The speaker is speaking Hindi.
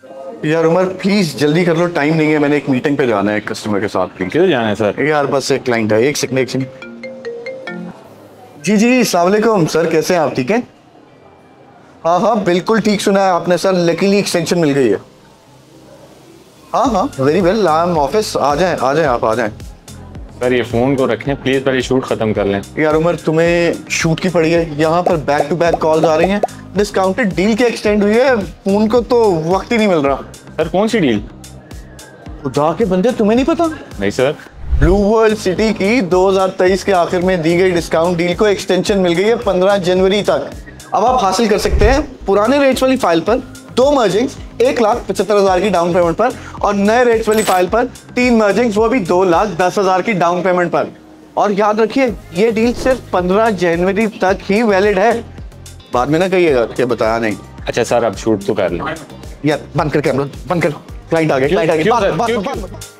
यार उमर प्लीज जल्दी कर लो, टाइम नहीं है, मैंने एक मीटिंग पे जाना है कस्टमर के साथ। प्लीज किधर जाना है सर? यार बस एक क्लाइंट है, एक सेकंड। जी जी अस्सलाम वालेकुम सर, कैसे हैं आप? ठीक हैं? हाँ हाँ बिल्कुल ठीक सुना है आपने सर, लकीली एक्सटेंशन मिल गई है। हाँ हाँ very well, I am office, आ जाएं आप आ जाएं। सर ये फ़ोन को रखें प्लीज़, पहले शूट ख़त्म कर लें। यार उमर तुम्हें शूट की पड़ी है, यहाँ पर बैक टू बैक कॉल्स आ रही हैं, डिस्काउंटेड डील की एक्सटेंड हुई है, फोन को तो वक्त ही नहीं मिल रहा। सर कौन सी डील? खुदा के बंदे, तुम्हें नहीं पता? नहीं सर। ब्लू वर्ल्ड सिटी की 2023 के आखिर में दी गई डिस्काउंट डील को एक्सटेंशन मिल गई है 15 जनवरी तक। अब आप हासिल कर सकते हैं पुराने रेट्स वाली फाइल पर 2 मर्जिंग्स 1,75,000 की डाउन पेमेंट पर, और नए रेट्स वाली फाइल पर 3 मर्जिंग्स वो भी 2,10,000 की डाउन पेमेंट पर। और याद रखिए ये डील सिर्फ 15 जनवरी तक ही वैलिड है, बाद में ना कहिएगा कि बताया नहीं। अच्छा सर अब शूट तो कर लें। यार बंद कर कैमरा, बंद कर, क्लाइंट आ गया, क्यों सर?